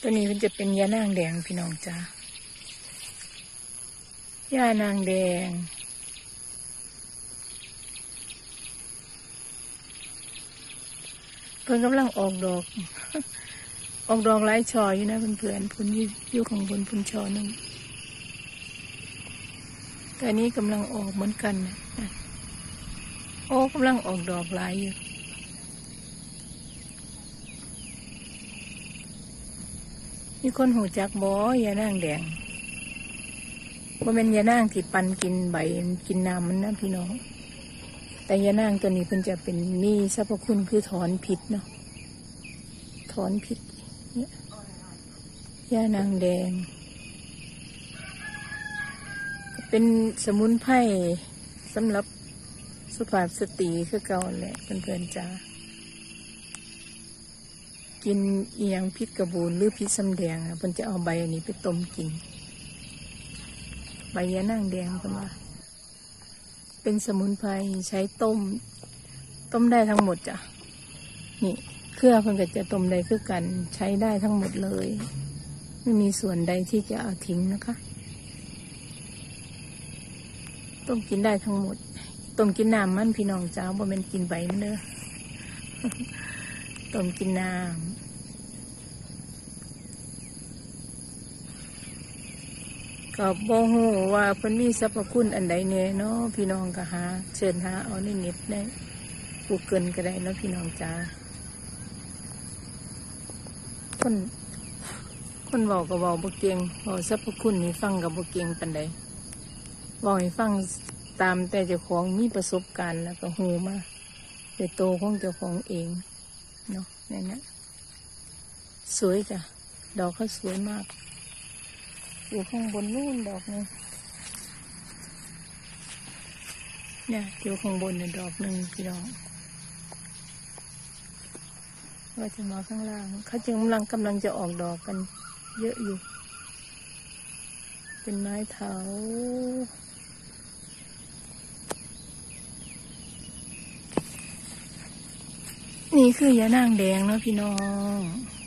ตัวนี้มันจะเป็นยานางแดงพี่น้องจ้ายานางแดงเพิ่นกำลังออกดอก ออกดอกหลายช่ออยู่นะเพื่อนๆพุ่นอยู่ข้างบนพุ่นช่อนึงแต่นี้กำลังออกเหมือนกันนะโอ้กำลังออกดอกหลายอยู่มีคนหูจักบ่ยานางแดงว่าเป็นยานางที่ปันกินใบกินน้ำมันนะพี่น้องแต่ยานางตัวนี้เพิ่นจะเป็นมีสรรพคุณคือถอนพิษเนาะถอนพิษเนี่ยยานางแดงเป็นสมุนไพรสำหรับสุภาพสตรีคือเก่าแหละเพื่อนๆจ้ากินเอียงพิษกระบูนหรือพิษสำแดงเพิ่นจะเอาใบอันนี้ไปต้มกินใบยานางแดงเพิ่นว่าเป็นสมุนไพรใช้ต้มได้ทั้งหมดจ้ะนี่เครือเพิ่นก็จะต้มได้คือกันใช้ได้ทั้งหมดเลยไม่มีส่วนใดที่จะเอาทิ้งนะคะต้มกินได้ทั้งหมดต้มกินน้ำมันพี่น้องจ้าบ่แม่นกินใบมันเด้อ ต้มกินน้ำก็บ่ฮู้ว่าเพิ่นมีสรรพคุณอันใดแน่เนาะพี่น้องก็เชิญหาเอาในเน็ตได้ Google ก็ได้เนาะพี่น้องจ้าคนเว้าก็เว้าบ่เก่งเว้าสรรพคุณนี่ฟังก็บ่เก่งปานใดเว้าให้ฟังตามแต่เจ้าของมีประสบการณ์แล้วก็ฮู้มาเป็นโตของเจ้าของเองเนาะนี่นะสวยจ้ะดอกเขาสวยมากอยู่ข้างบนนู่นดอกนึงเนี่ยอยู่ข้างบนเนี่ยดอกนึงพี่น้องว่าจะมาข้างล่างเขาจึงกำลังจะออกดอกกันเยอะอยู่เป็นไม้เถานี่คือยานางแดงเนาะพี่น้อง